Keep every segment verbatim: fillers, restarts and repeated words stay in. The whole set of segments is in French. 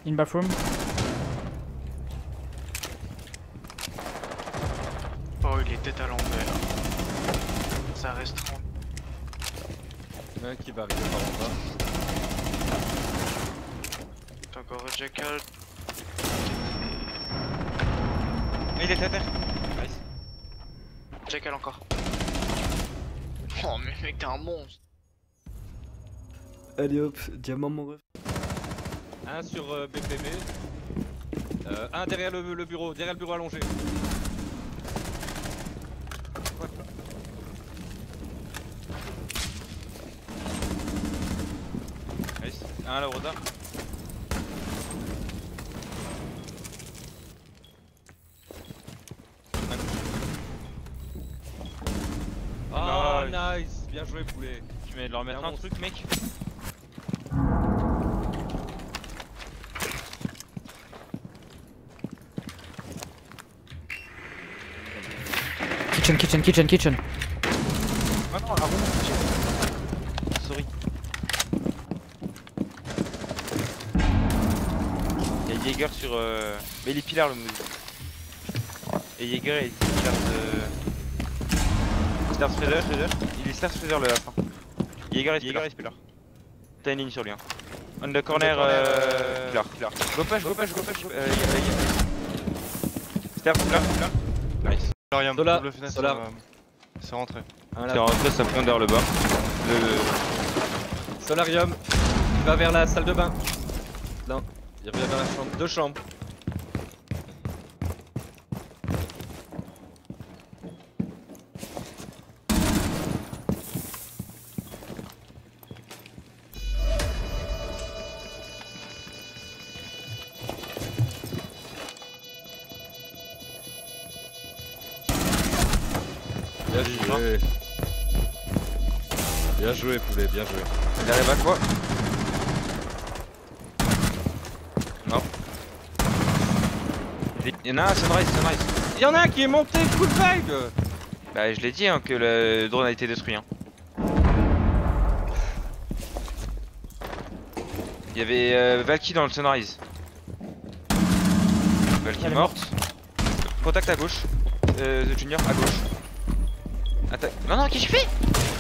In bathroom. Oh, il est tête à l'envers. Ça reste trente. Il y en a un qui va arriver par en bas. T'as encore un jackal. Il est à terre. Nice. Jackal encore. Oh, mais mec, t'es un monstre. Allez hop, diamant mon ref. Un sur euh, B P B. Euh, un derrière le, le bureau, derrière le bureau allongé. Quoi? Nice. Un à la rosa. Ah nice, bien joué poulet. Tu mets de leur mettre Bien un bon. truc, mec. Kitchen, kitchen, kitchen, kitchen. Ah non, la roue. Sorry. Il y a Jäger sur. Euh... Mais il est pilar le move. Et Jäger il est pilar de. Star Trader, il est Star Trader le fin. Jäger est pilar. T'as une ligne sur lui. Hein. On the corner, euh. Pilar, pilar. Go push, go push, go push. Euh, Star pilar, pilar. Nice. Solarium, Solar, double fenêtre, Solar. euh, c'est rentré. Un C'est là. rentré, ça prend vers le bas. Le. Solarium. Il va vers la salle de bain. Non, il revient vers la chambre. Deux chambres. Bien joué. Bien joué poulet, bien joué. Il arrive à quoi? Non. Il y en a un, Sunrise, Sunrise. Il y en a un qui est monté full vibe. Bah, je l'ai dit hein, que le drone a été détruit. Hein. Il y avait euh, Valky dans le Sunrise. Valky Elle est morte. Contact à gauche. Euh, The Junior à gauche. Attaque. Non, non, qu'est-ce que je fais?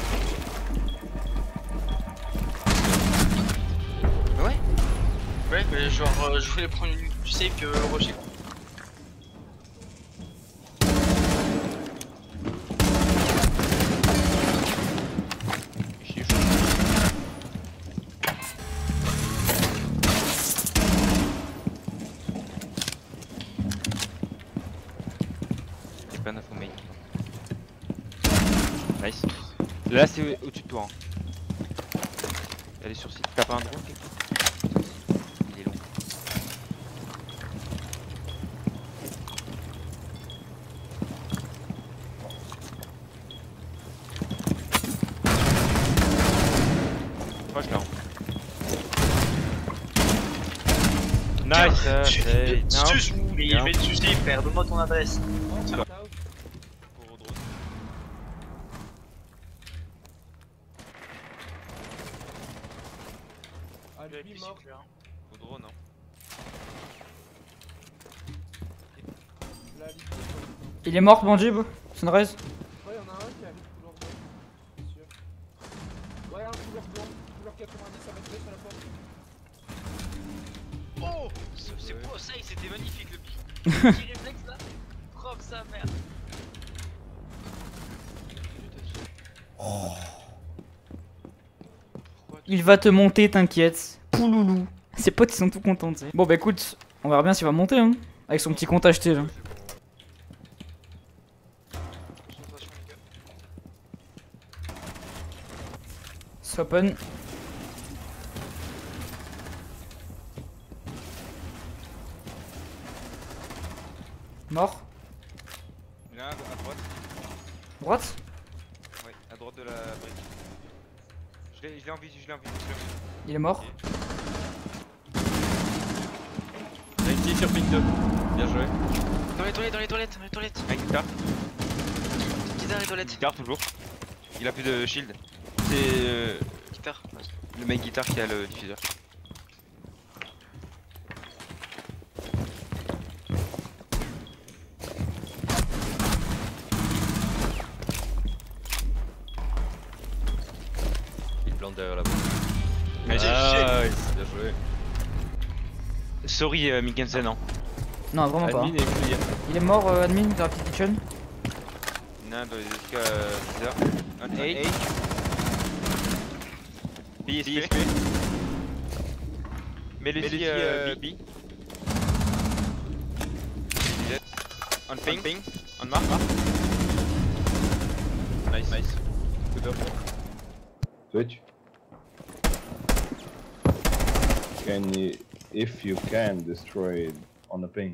Ouais. Ouais, mais genre, euh, je voulais prendre une plus safe que Roger. Je suis chaud. J'ai pas d'info mail. Nice. Là c'est au-dessus de toi. Hein. Elle est sur site. T'as pas un drone quelque part? Il est long. Moi je la rends. Nice. euh, Je hey, vais non. dessus, mais il va te sucer, frère. Donne-moi ton adresse. Pour au drone. Ah, lui mort. Au drone, hein. Il est mort, Bandib. Sunrise. Ouais, y'en a un qui arrive couloir blanc, c'est sûr. Ouais, un couloir blanc, couloir quatre-vingt-dix à mettre sur la porte. Oh, c'est beau, ça, c'était magnifique le petit réflexe là. Prof, sa mère. Il va te monter, t'inquiète. Pouloulou. Ses potes ils sont tout contents, tu sais. Bon bah écoute, on verra bien s'il va monter hein. Avec son petit compte acheté là. Open. Mort. Il y en a un à droite. Droite. Ouais, à droite de la brique. Je l'ai je l'ai en visu, je l'ai en visu. je l'ai en visu. Il est mort. Ninety sur ping deux. Bien joué. Dans les toilettes, dans les toilettes, dans les toilettes. Un guitare. Guitare les toilettes. Guitare toujours. Il a plus de shield. C'est euh, Guitare. le mec guitare qui a le diffuseur. plante derrière la boîte. Mais j'ai Ah, nice, bien joué. Sorry, euh, Mikkelsen, non. Non, vraiment pas. Admin est clear. Il est mort, euh, admin, dans la petite kitchen. Non, dans les escas, euh, bizarre. On A. B S P. Melody, euh, B. On ping. On mark. Nice, nice. Good job. Switch. Can you, if you can, destroy it on the ping?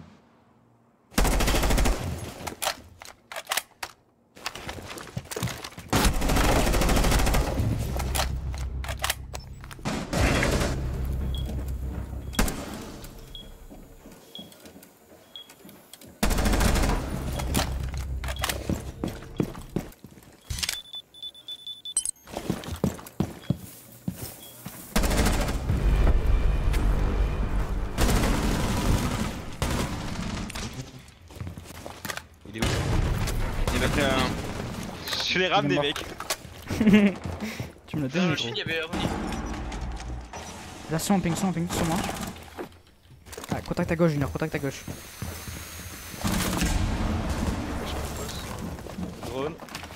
Il est où? Il a fait un. Je l'ai ramené, mort. mec. Tu me l'as Dans donné, le gros. chien, il y avait Ronnie. Là, c'est en ping, c'est en ping, sur moi. Ah, contact à gauche, Junior, contact à gauche. Drone.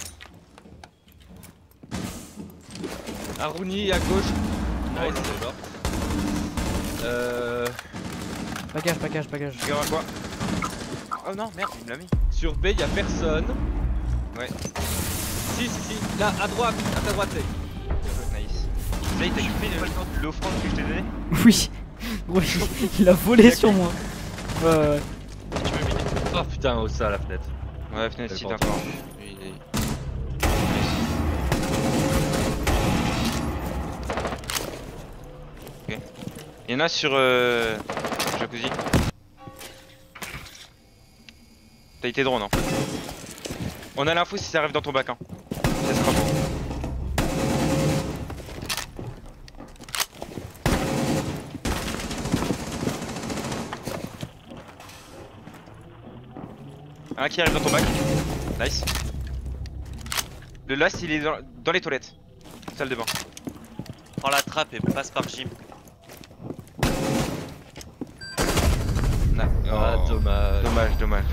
Aruni à gauche. Nice, c'est mort. Euh. Bagage, bagage, bagage. Tu à quoi? Oh non, merde, il me l'a mis. Sur B, y'a personne. Ouais. Si, si, si. Là, à droite, à ta droite, c'est. Nice. Là, il t'a chopé le- l'offrande que je t'ai donnée? Oui. Oui, il a volé sur moi. Ouais, ouais, ouais. Tu m'as mis des. Oh putain, au ça, la fenêtre. Ouais, fenêtre, si Quel encore. Oui, il est. Il y en a sur euh... Jacuzzi. T'as été drone, hein. On a l'info si ça arrive dans ton bac, hein. Ça sera bon. Un qui arrive dans ton bac. Nice. Le last il est dans, dans les toilettes. Salle de bain. Prends la trappe et passe par gym. Na- Ah, oh. dommage. Dommage, dommage.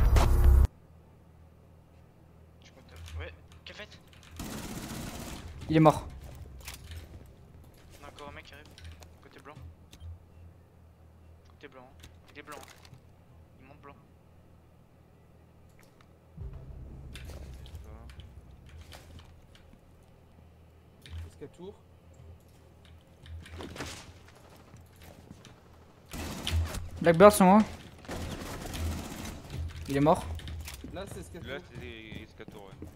Je compte. Ouais, qu'a fait? Il est mort. On a encore un mec qui arrive. Côté blanc. Côté blanc. hein. Il est blanc. hein. Il monte blanc. Est-ce qu'à tour? Blackbird sur moi. Il est mort. Là, c'est ce qu'à Là tour. c'est Escator, ouais.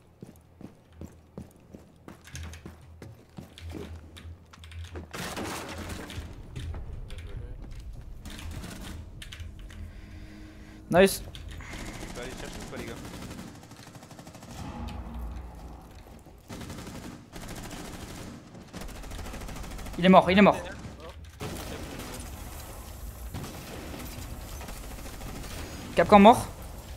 Nice. Tu peux aller chercher ou pas les gars? Il est mort, il est mort. Capcan mort.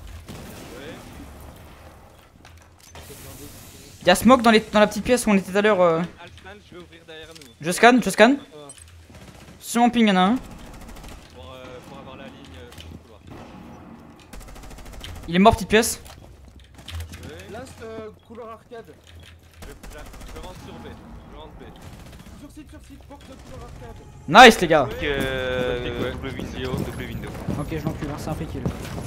Y'a smoke dans, les, dans la petite pièce où on était tout à l'heure. Euh... Alstan, je vais ouvrir derrière nous. Je scanne, je scanne. Sur mon ping, y'en a un. Pour, euh, pour avoir la ligne euh, sur le couloir. Il est mort, petite pièce. Je vais. Last euh, couleur arcade. Je, je, je rentre sur B. Je rentre B. Sur site, sur site, porte de couleur arcade. Nice, les gars. Donc, euh, Ouais. double window, double window. Ok, je l'encule, hein, c'est un free kill.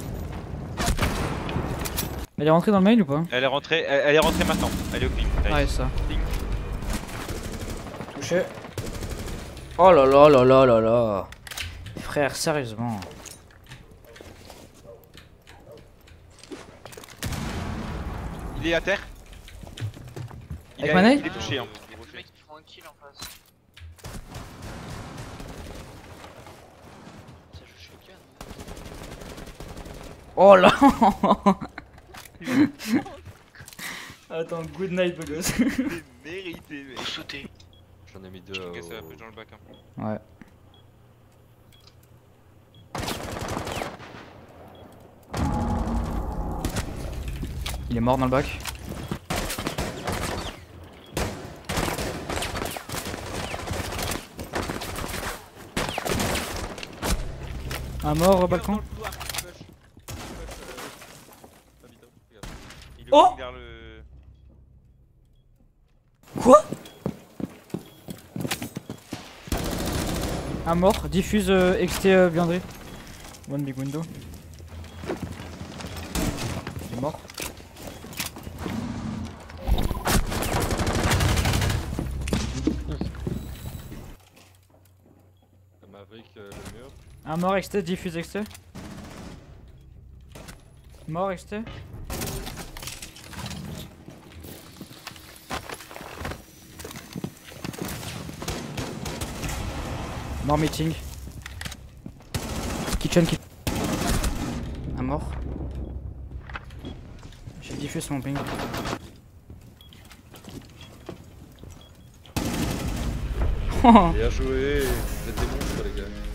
Elle est rentrée dans le mail ou pas? Elle est rentrée, elle, elle est rentrée maintenant. Elle est au ping. Ouais, ça. Ping. Touché. Oh là là là là là là. Frère, sérieusement. Il est à terre. Il Avec a- Manet Il est touché, hein. Il y a deux mecs qui font un kill en face. Ça joue shotgun. Oh là. Attends, good night, beau gosse. Mérité, mec. Faut sauter. J'en ai mis deux. Je au- casse un peu dans le bac, hein. Ouais. Il est mort dans le bac. Un mort au balcon. Il est Oh aussi vers le. Quoi? Un mort, diffuse euh, X T euh, blindé. One big window. Il est mort. Maverick, euh, le mur. Un mort X T, diffuse X T. Mort X T. Mort meeting. Kitchen qui. Un mort. J'ai diffusé son ping. Bien joué, vous êtes des monstres les gars.